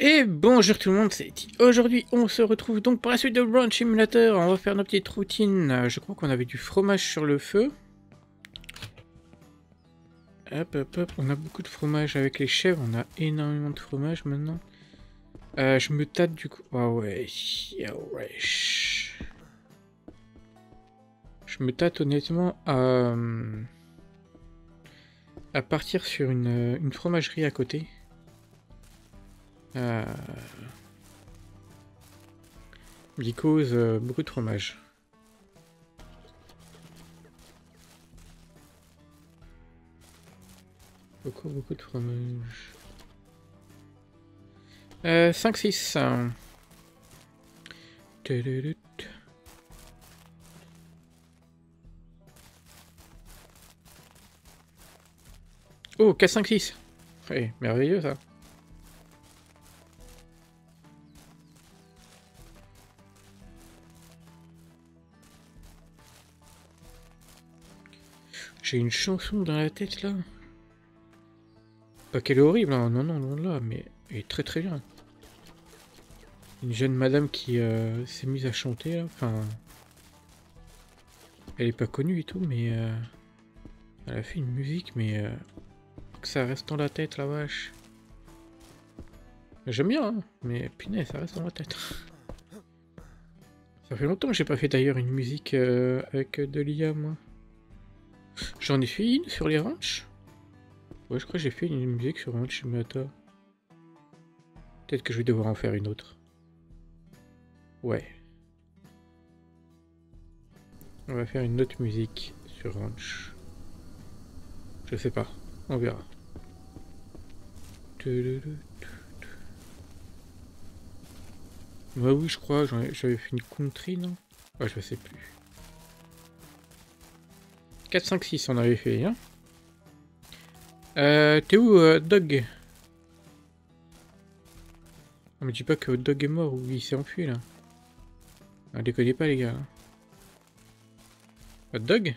Et bonjour tout le monde, c'est Eti. Aujourd'hui, on se retrouve donc pour la suite de Ranch Simulator. On va faire nos petites routines. Je crois qu'on avait du fromage sur le feu. Hop, hop, hop. On a beaucoup de fromage avec les chèvres. On a énormément de fromage maintenant. Je me tâte du coup. Ah ouais. Ah ouais. Je me tâte honnêtement à partir sur une fromagerie à côté. Because beaucoup de fromage. Beaucoup de fromage. 5-6. Oh, 4-5-6. Ouais, merveilleux ça. J'ai une chanson dans la tête là. Pas qu'elle est horrible, hein. Non, non, non, là, mais elle est très très bien. Une jeune madame qui s'est mise à chanter là. Enfin, elle est pas connue et tout, mais elle a fait une musique, mais que ça reste dans la tête, la vache. J'aime bien, hein, mais punaise, ça reste dans la tête. Ça fait longtemps que j'ai pas fait d'ailleurs une musique avec de l'IA, moi. J'en ai fait une sur les ranchs. Ouais, je crois que j'ai fait une musique sur Ranch Simulator. Peut-être que je vais devoir en faire une autre. Ouais. On va faire une autre musique sur Ranch. Je sais pas. On verra. Ouais, oui, je crois. J'avais fait une country, non? Ouais, je sais plus. 4, 5, 6, on avait fait, hein? T'es où, Dog? Non, mais dis pas que Dog est mort ou il s'est enfui, là. Ah, déconnez pas, les gars. Dog?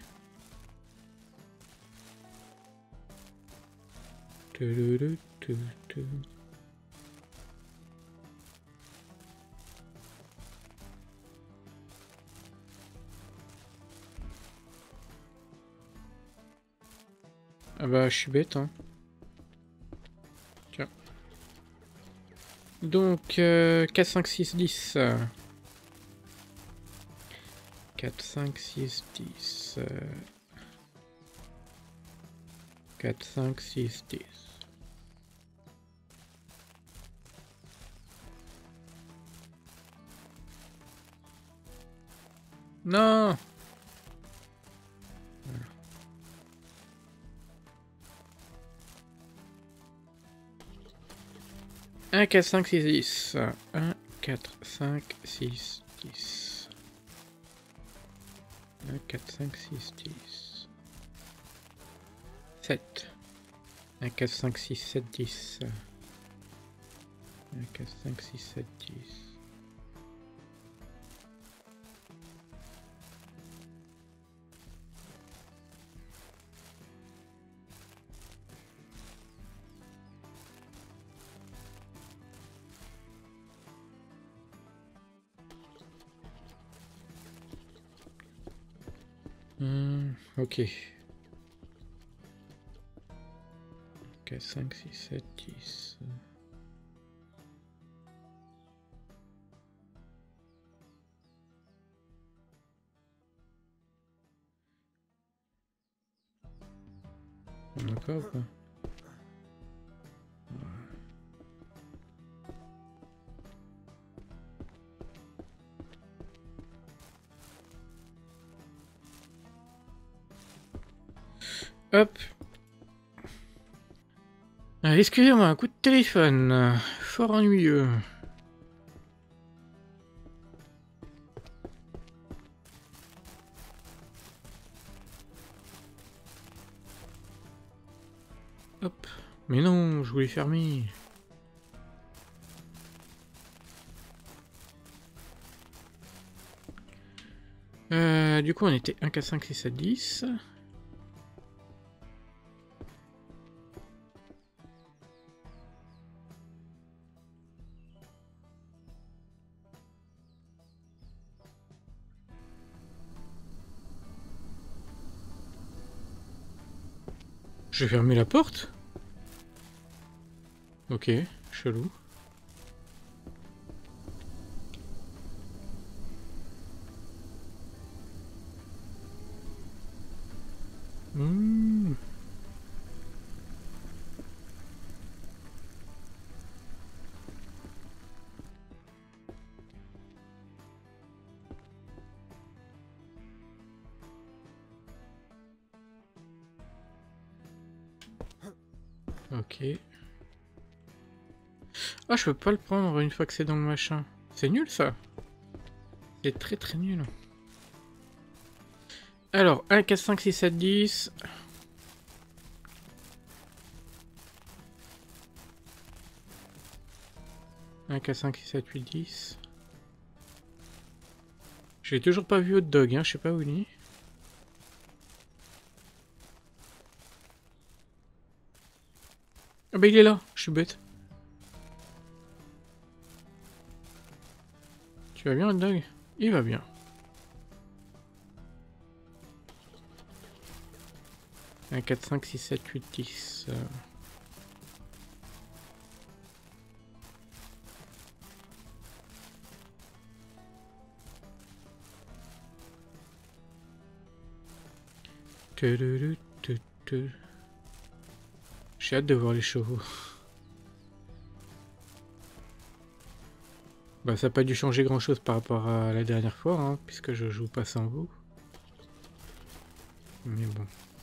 Ah bah, je suis bête, hein. Tiens. Donc, 4, 5, 6, 10. 4, 5, 6, 10. 4, 5, 6, 10. Non! Voilà. 1, 4, 5, 6, 10. 1, 4, 5, 6, 10. 1, 4, 5, 6, 10. 7. 1, 4, 5, 6, 7, 10. 1, 4, 5, 6, 7, 10. Ok. 4, 5, 6, 7, 10. On a quoi ou pas? Hop. Excusez-moi, un coup de téléphone. Fort ennuyeux. Hop. Mais non, je voulais fermer. Du coup, on était 1, 4, 5, 6, 7, 10. Je vais fermer la porte. Ok, chelou. Mmh. Ok. Ah, je peux pas le prendre une fois que c'est dans le machin. C'est nul ça. C'est très très nul. Alors, 1, 4, 5, 6, 7, 10. Un 4, 5, 6, 7, 8, 10. J'ai toujours pas vu Hot Dog, hein, je sais pas où il est. Ah bah il est là, je suis bête. Tu vas bien, Hot Dog? Il va bien. Un 4, 5, 6, 7, 8, 10. J'ai hâte de voir les chevaux. Bah ça n'a pas dû changer grand chose par rapport à la dernière fois, hein, puisque je joue pas sans vous. Mais bon.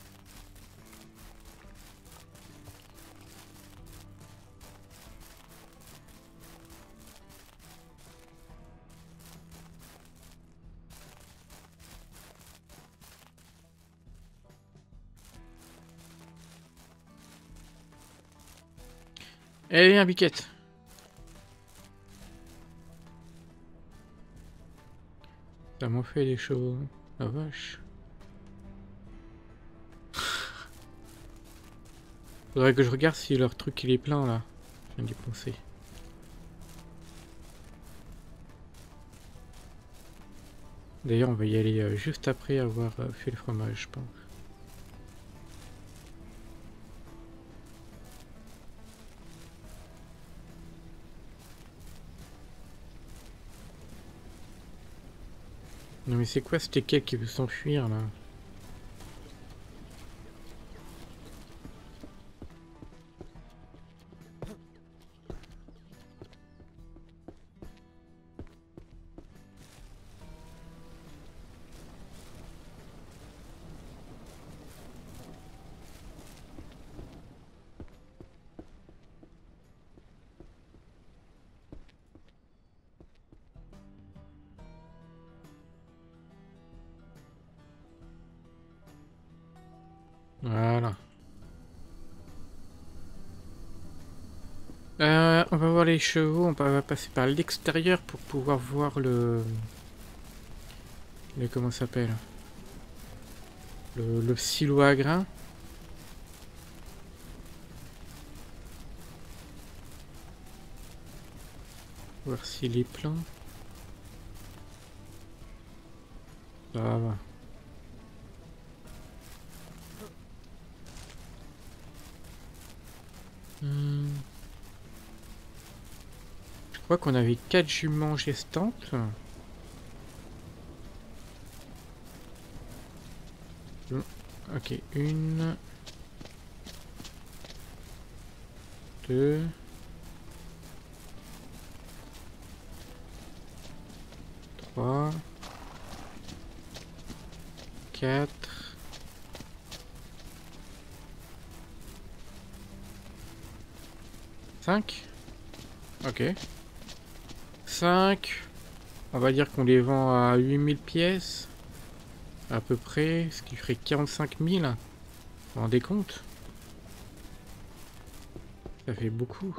Eh viens, Biquette. Ça m'en fait des chevaux. La vache. Faudrait que je regarde si leur truc il est plein là. Je viens d'y penser. D'ailleurs, on va y aller juste après avoir fait le fromage, je pense. Non mais c'est quoi ce teckel qui veut s'enfuir là? Voilà. On va voir les chevaux, on va passer par l'extérieur pour pouvoir voir le comment ça s'appelle? Le silo à grains. Voir s'il est plein. Ça va. Je crois qu'on avait 4 juments gestantes. Ok, 1, 2, 3, 4, 5. Ok. 5. On va dire qu'on les vend à 8000 pièces. À peu près. Ce qui ferait 45 000. Vous vous rendez compte? Ça fait beaucoup.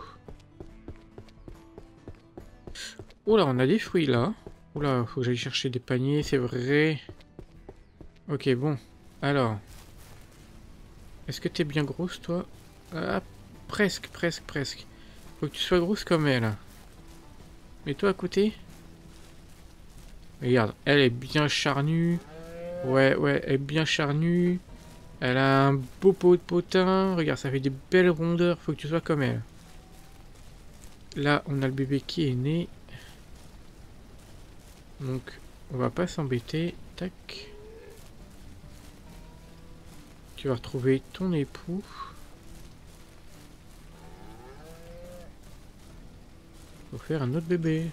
Oula, on a des fruits là. Oula, faut que j'aille chercher des paniers, c'est vrai. Ok, bon. Alors. Est-ce que t'es bien grosse, toi? Ah, presque, presque, presque. Faut que tu sois grosse comme elle. Mets-toi à côté. Regarde, elle est bien charnue. Ouais, ouais, elle est bien charnue. Elle a un beau pot de potin. Regarde, ça fait des belles rondeurs. Faut que tu sois comme elle. Là, on a le bébé qui est né. Donc, on va pas s'embêter. Tac. Tu vas retrouver ton époux. Faut faire un autre bébé.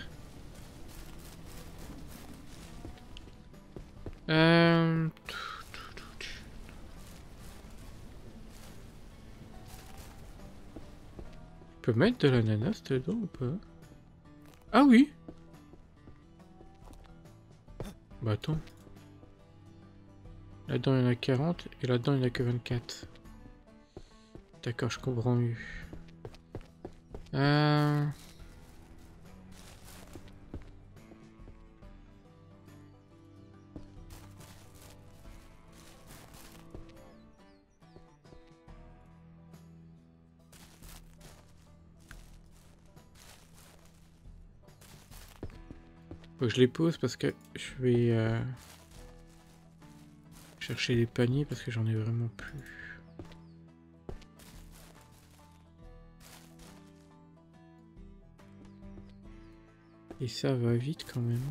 Je peux mettre de l'ananas dedans ou pas? Ah oui. Bah attends. Là-dedans il y en a 40 et là-dedans il n'y en a que 24. D'accord, je comprends mieux. Faut que je les pose parce que je vais chercher les paniers parce que j'en ai vraiment plus. Et ça va vite quand même.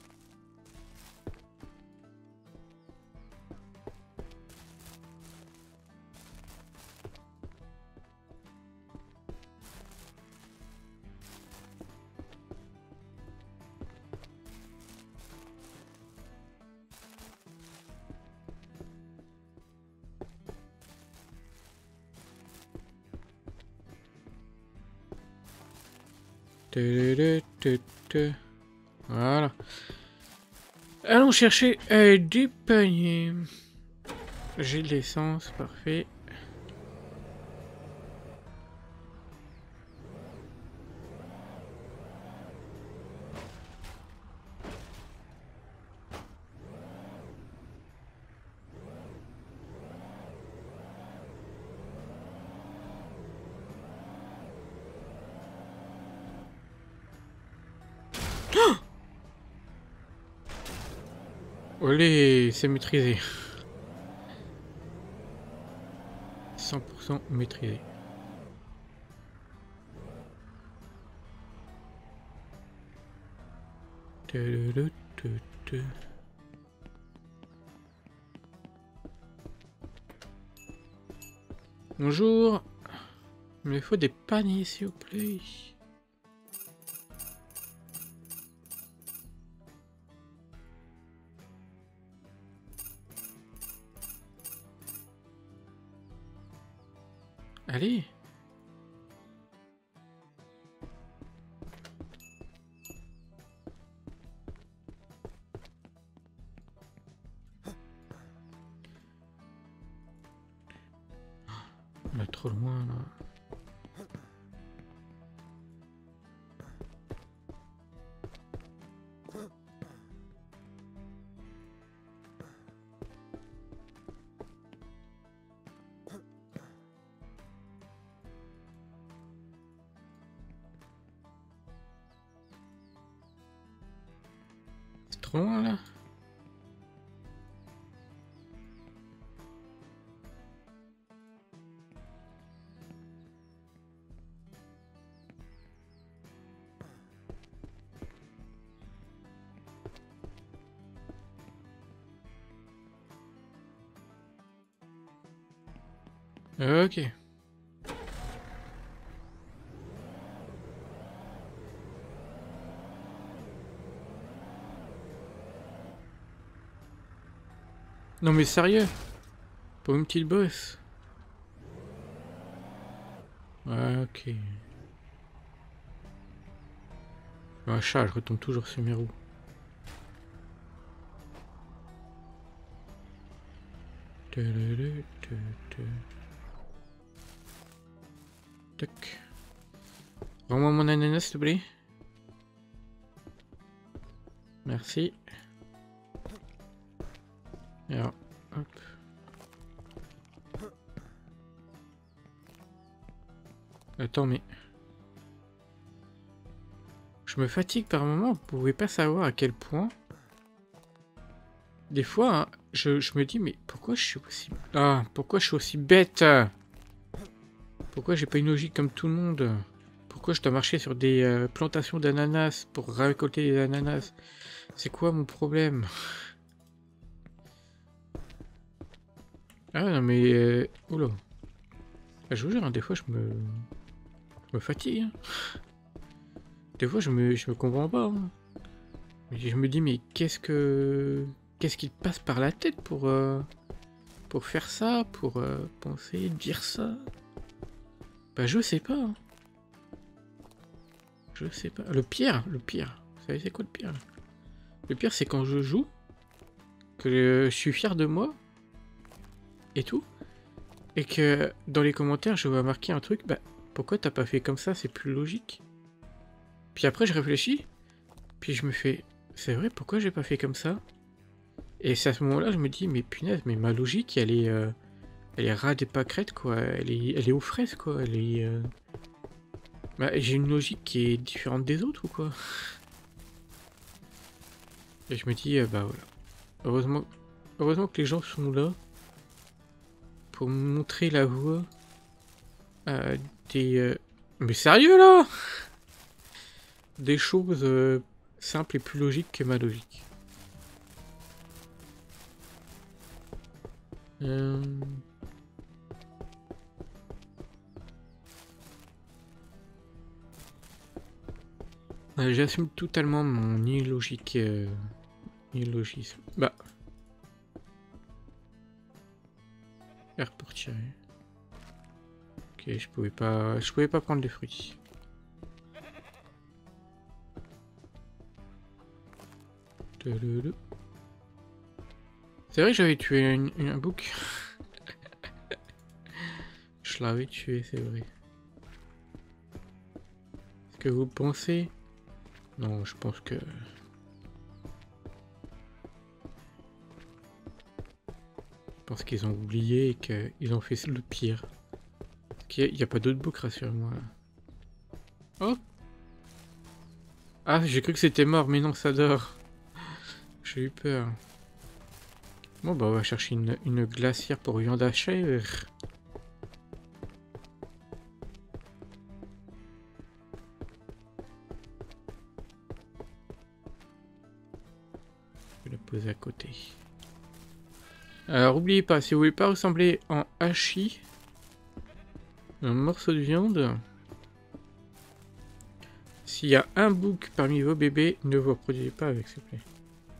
Voilà. Allons chercher des paniers. J'ai de l'essence, parfait. Olé, c'est maîtrisé. 100% maîtrisé. Bonjour. Il me faut des paniers, s'il vous plaît. Allez. On est trop loin là. C'est trop loin là. Ok. Non mais sérieux? Pour une petite bosse? Ouais, ok. Un chat, je retombe toujours sur mes roues. Tac. Rends-moi mon ananas, s'il te plaît. Merci. Et alors, hop. Attends, mais... Je me fatigue par moment, vous pouvez pas savoir à quel point... Des fois, hein, je me dis, mais pourquoi je suis aussi... Ah, pourquoi je suis aussi bête? Pourquoi j'ai pas une logique comme tout le monde? Pourquoi je dois marcher sur des plantations d'ananas pour récolter des ananas? C'est quoi mon problème? Ah non mais... Oula. Je vous jure, hein, des fois je me fatigue. Hein. Des fois je me comprends pas. Hein. Je me dis mais qu'est-ce qui te passe par la tête pour faire ça, pour penser, dire ça? Bah je sais pas. Hein. Je sais pas. Le pire. Vous savez c'est quoi le pire? Le pire c'est quand je joue, que je suis fier de moi, et tout, et que dans les commentaires je vois marquer un truc, bah pourquoi t'as pas fait comme ça, c'est plus logique. Puis après je réfléchis, puis je me fais, c'est vrai, pourquoi j'ai pas fait comme ça? Et c'est à ce moment-là je me dis, mais punaise, mais ma logique elle est rade et pâquerette quoi, elle est aux fraises quoi, Bah, j'ai une logique qui est différente des autres ou quoi? Et je me dis, bah voilà, heureusement que les gens sont là pour me montrer la voie des... Mais sérieux là? Des choses simples et plus logiques que ma logique. J'assume totalement mon illogisme. Bah. R pour tirer. Ok, je pouvais pas prendre les fruits. C'est vrai que j'avais tué un bouc. Je l'avais tué, c'est vrai. Est-ce que vous pensez? Non, je pense que... Je pense qu'ils ont oublié et qu'ils ont fait le pire. Il n'y a pas d'autres boucs, rassure-moi. Oh! Ah, j'ai cru que c'était mort, mais non, ça dort. J'ai eu peur. Bon, bah, on va chercher une glacière pour viande à chair. Je vais la poser à côté. Alors, n'oubliez pas, si vous voulez pas ressembler en hachis, un morceau de viande, s'il y a un bouc parmi vos bébés, ne vous reproduisez pas avec, s'il vous plaît.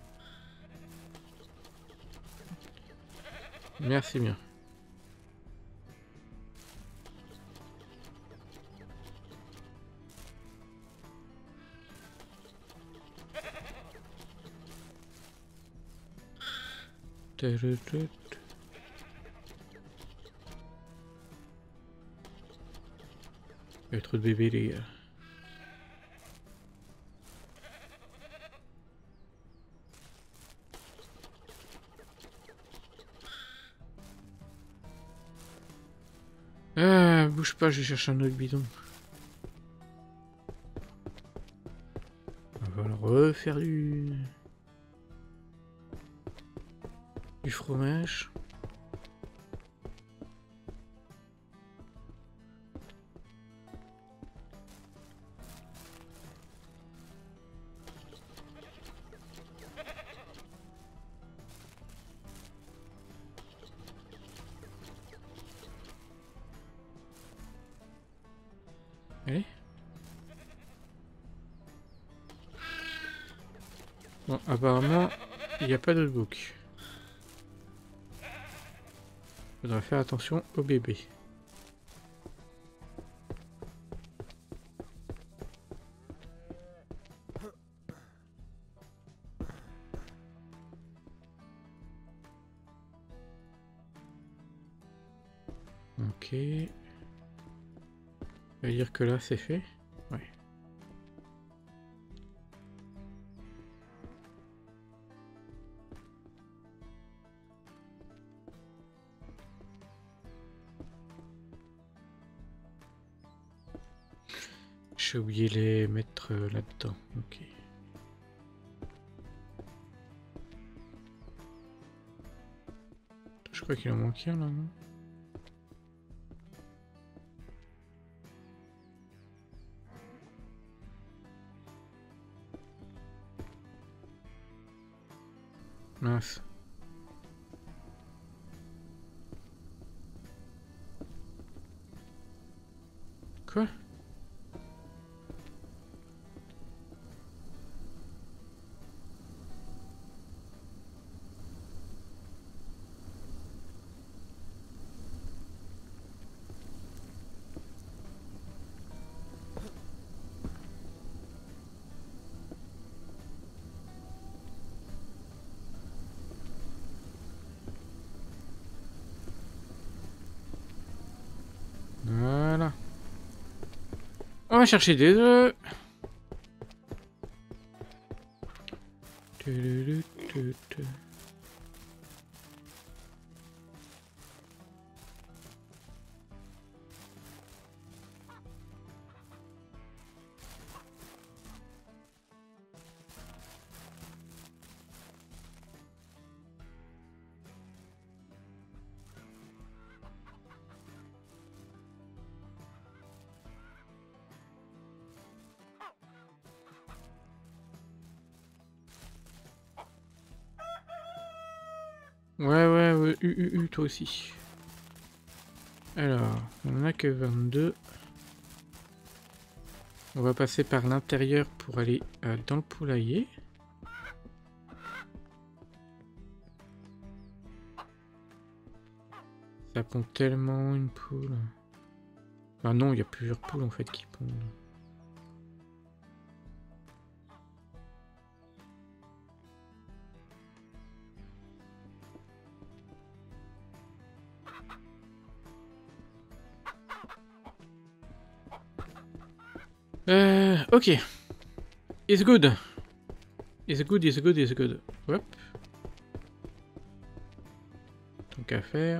Merci bien. Il y a trop de bébés, les gars. Ah, bouge pas, je cherche un autre bidon. On va le refaire du fromage. Allez. Bon, apparemment, il n'y a pas d'autre bouc. Faudra faire attention au bébé. Ok. Ça veut dire que là, c'est fait? Ouais. J'ai oublié les mettre là-dedans. Ok. crois qu'il en manque un là, non? Mince. Quoi? Voilà. On va chercher des œufs. Ouais, toi aussi. Alors, on n'en a que 22. On va passer par l'intérieur pour aller dans le poulailler. Ça pond tellement une poule. Ah non, il y a plusieurs poules en fait qui pondent. Ok. It's good. It's good, it's good, it's good. Hop. Tant qu'à faire.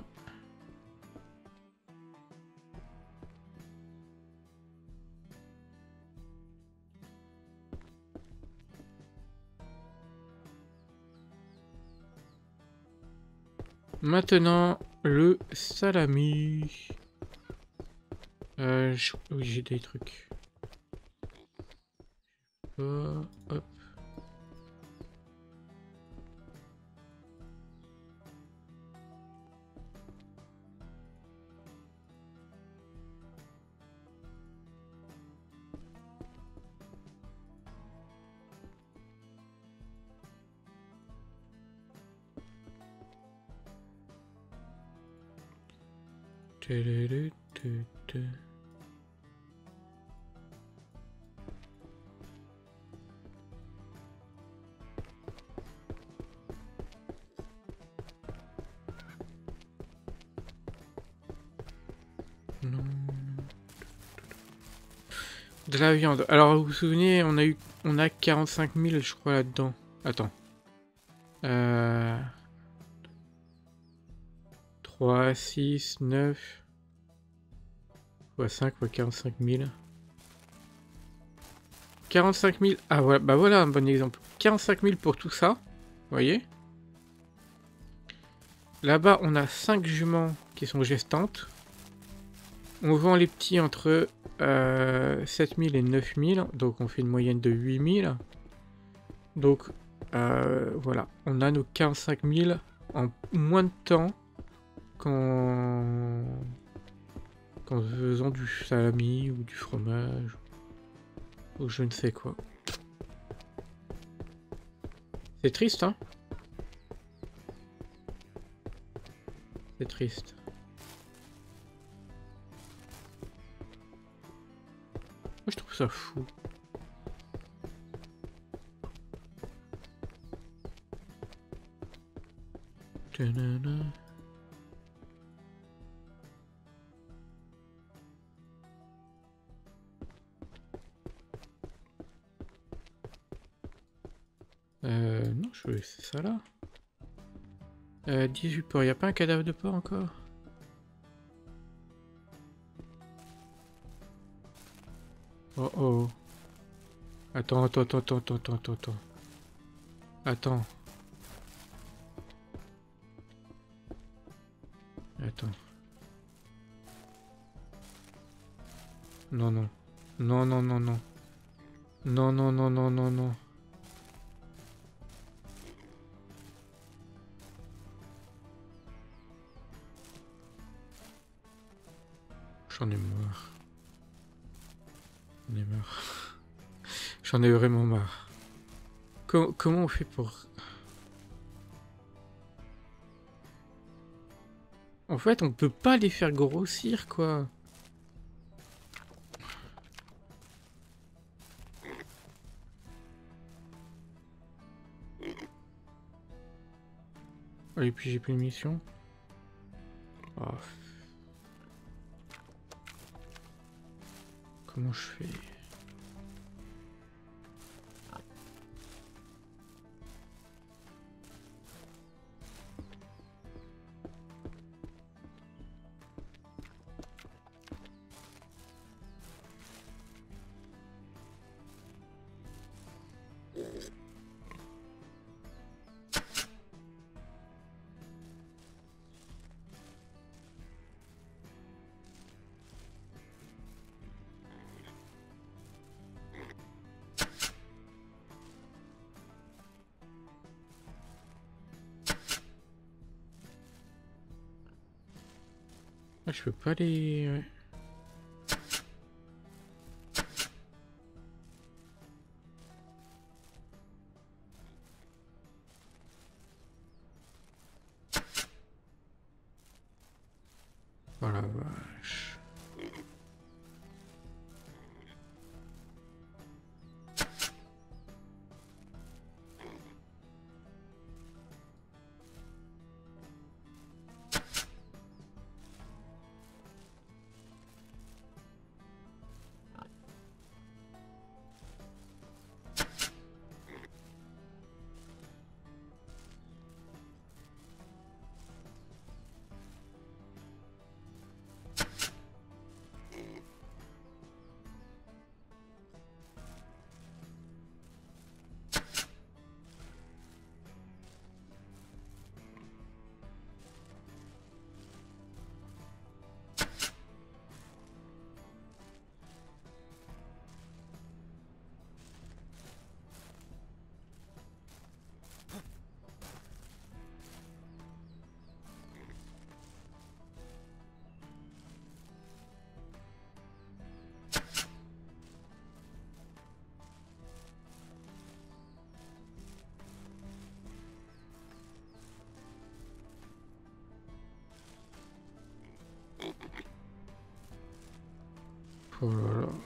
Maintenant, le salami. Oui, j'ai des trucs. Hop. Non. De la viande. Alors, vous vous souvenez, on a 45 000, je crois, là-dedans. Attends. 3, 6, 9... x 5, x 45 000. 45 000... Ah, voilà, bah voilà un bon exemple. 45 000 pour tout ça. Vous voyez? Là-bas, on a 5 juments qui sont gestantes. On vend les petits entre 7 000 et 9 000. Donc, on fait une moyenne de 8 000. Donc, voilà. On a nos 45 000 en moins de temps qu'en faisant du salami ou du fromage. Ou je ne sais quoi. C'est triste, hein? C'est triste. Moi, je trouve ça fou. Ta-na-na. Non, je vais laisser ça là. 18 porcs, y a pas un cadavre de porc encore? Oh oh. Attends. Attends. Non, non. Non, non, non, non. Non, non, non, non, non, non. J'en ai marre. J'en ai marre. J'en ai vraiment marre. Comment on fait pour... En fait, on peut pas les faire grossir, quoi. Et puis j'ai plus de mission. Oh. Comment je fais? Ah, je peux pas les... Ouais. Oh la vache. Oh là là.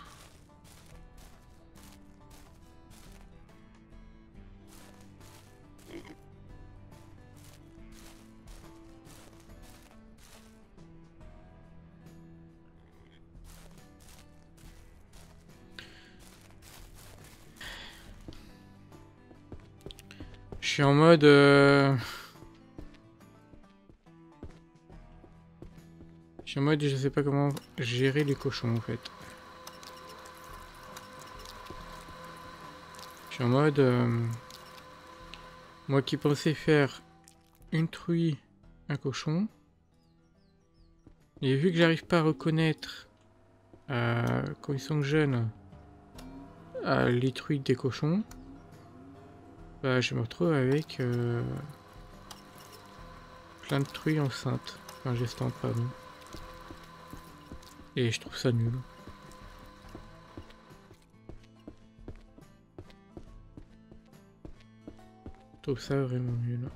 Je suis en mode... Je suis en mode je sais pas comment gérer les cochons en fait. Je suis en mode... moi qui pensais faire une truie, un cochon. Et vu que j'arrive pas à reconnaître quand ils sont jeunes les truies des cochons, bah, je me retrouve avec plein de truies enceintes, enfin gestantes pardon. Et je trouve ça nul. Je trouve ça vraiment nul.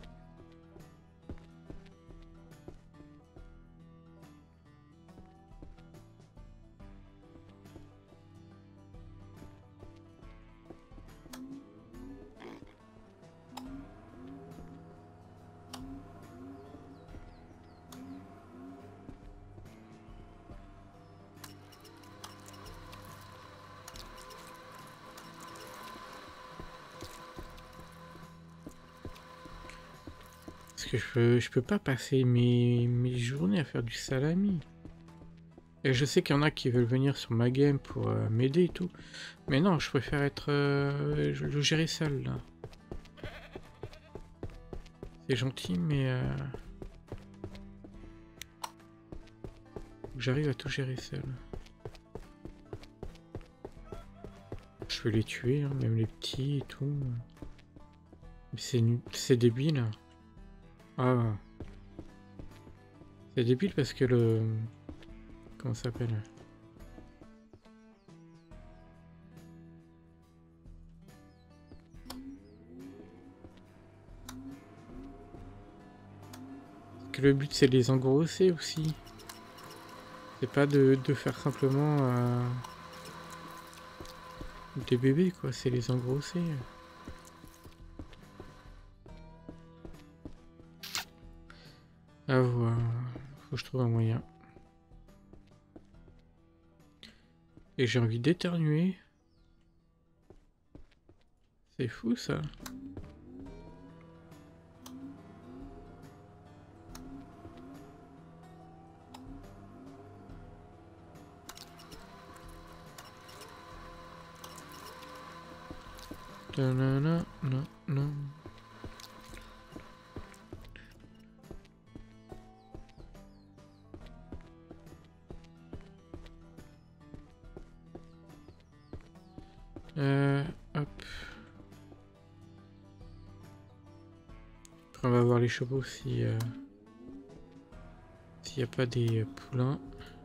Parce que je peux pas passer mes journées à faire du salami. Et je sais qu'il y en a qui veulent venir sur ma game pour m'aider et tout. Mais non, je préfère être le gérer seul là. C'est gentil mais faut que j'arrive à tout gérer seul. je peux les tuer, hein, même les petits et tout. Mais c'est débile. Ah. C'est débile parce que le... Comment ça s'appelle? Que le but c'est de les engrosser aussi. C'est pas de faire simplement des bébés quoi, c'est les engrosser. À voir. Faut que je trouve un moyen. Et j'ai envie d'éternuer. C'est fou ça. Non, non, non. Hop. Après, on va voir les chevaux si s'il n'y a pas des poulains.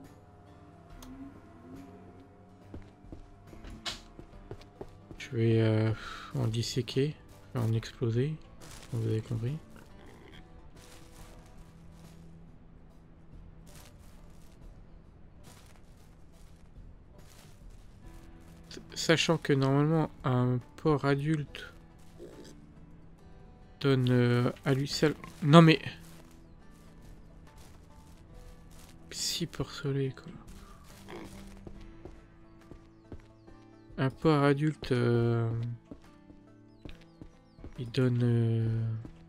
Je vais en disséquer, enfin en exploser, vous avez compris. Sachant que normalement un porc adulte donne à lui seul... Non mais... 6 porcelets quoi. Un porc adulte... il donne...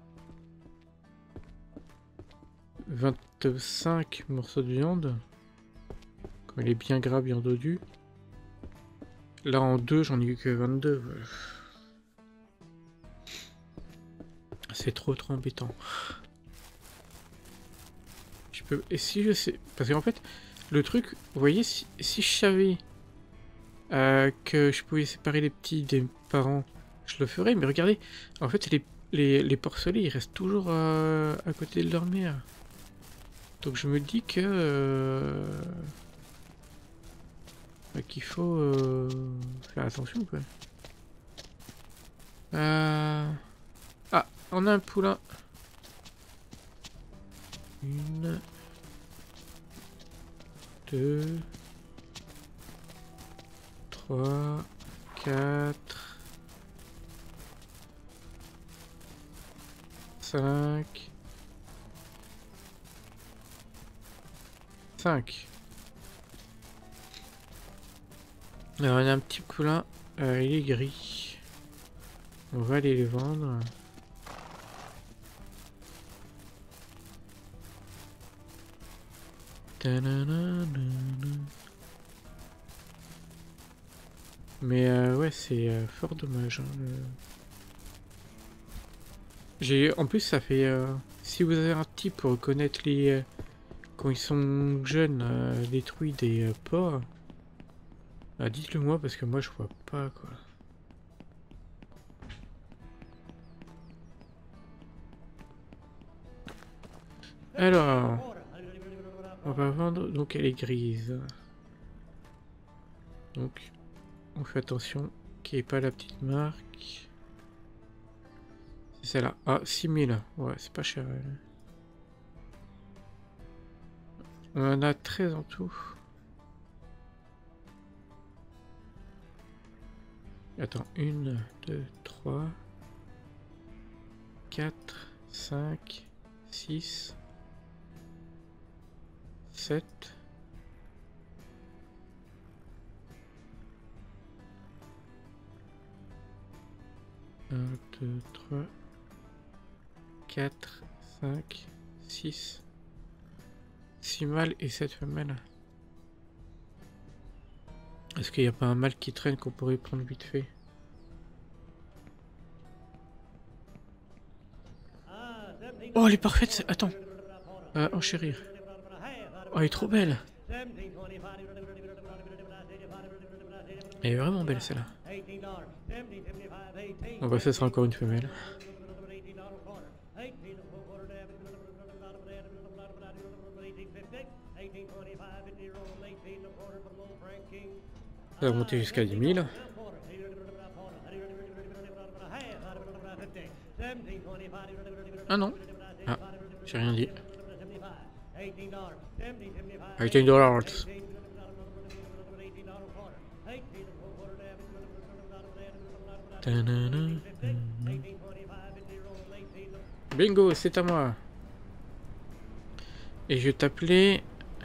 25 morceaux de viande. Quand il est bien gras, bien dodu. Là en 2 j'en ai eu que 22. C'est trop embêtant. Je peux... Et si je sais... Parce qu'en fait, le truc, vous voyez, si je savais que je pouvais séparer les petits des parents, je le ferais. Mais regardez, en fait, les porcelets, ils restent toujours à côté de leur mère. Donc je me dis que... qu'il faut faire attention, quoi. Ah, on a un poulain. 1, 2, 3, 4, 5, 5. Alors on a un petit poulain, il est gris. On va aller les vendre. Mais ouais, c'est fort dommage. Hein, en plus, ça fait... si vous avez un type pour reconnaître les... quand ils sont jeunes, les truies des porcs, bah, dites-le moi parce que moi je vois pas quoi. Alors, on va vendre, donc elle est grise. Donc, on fait attention qu'il n'y ait pas la petite marque. C'est celle-là. Ah, 6000. Ouais, c'est pas cher. Elle. On en a 13 en tout. Attends, 1, 2, 3, 4, 5, 6, 7. 1, 2, 3, 4, 5, 6. 6 mâles et 7 femelles. Est-ce qu'il n'y a pas un mâle qui traîne qu'on pourrait prendre vite fait? Oh, elle est parfaite! Attends! Enchérir. Oh, elle est trop belle! Elle est vraiment belle celle-là. Bon bah ça sera encore une femelle. Ça va monter jusqu'à 10 000. Ah non. Ah, j'ai rien dit. $18. Bingo, c'est à moi. Et je vais t'appeler...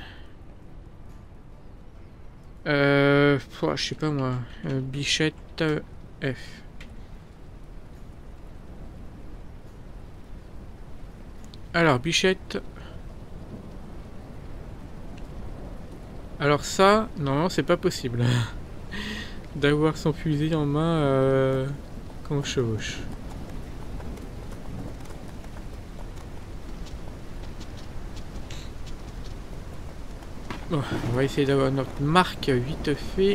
je sais pas moi. Bichette F. Alors, Bichette... Alors ça, non, c'est pas possible. D'avoir son fusil en main quand on chevauche. Bon, on va essayer d'avoir notre marque vite fait.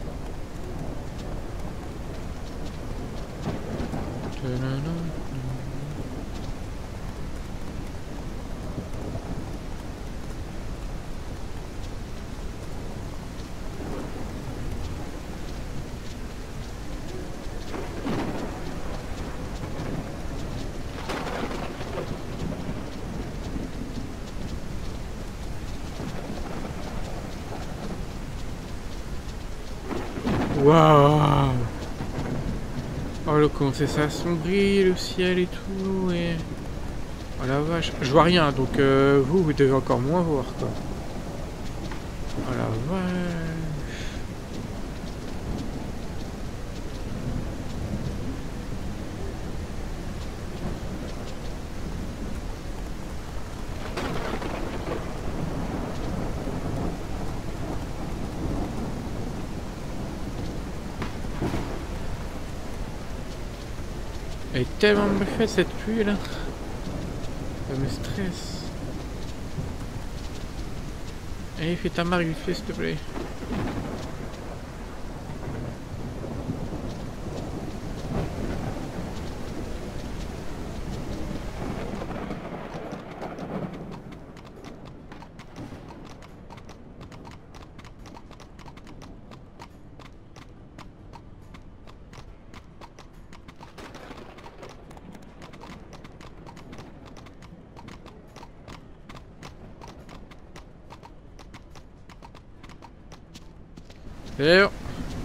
Waouh! Oh là, comment c'est ça assombri le ciel et tout et... Oh la vache, je vois rien donc vous devez encore moins voir quoi. Oh la vache. Elle est tellement mal faite cette pluie là. Ça me stresse. Allez, fais ta marque vite fait s'il te plaît. Et oh.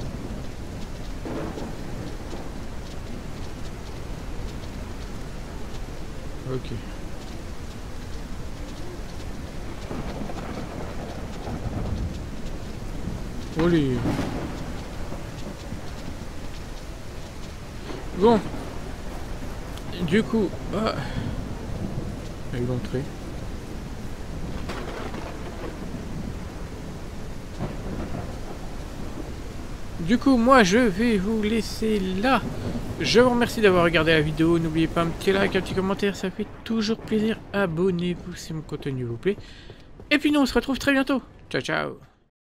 Ok. Olé. Bon. Du coup, ah. Il y a eu l'entrée. Du coup, moi, je vais vous laisser là. Je vous remercie d'avoir regardé la vidéo. N'oubliez pas un petit like, un petit commentaire. Ça fait toujours plaisir. Abonnez-vous si mon contenu vous plaît. Et puis nous, on se retrouve très bientôt. Ciao, ciao.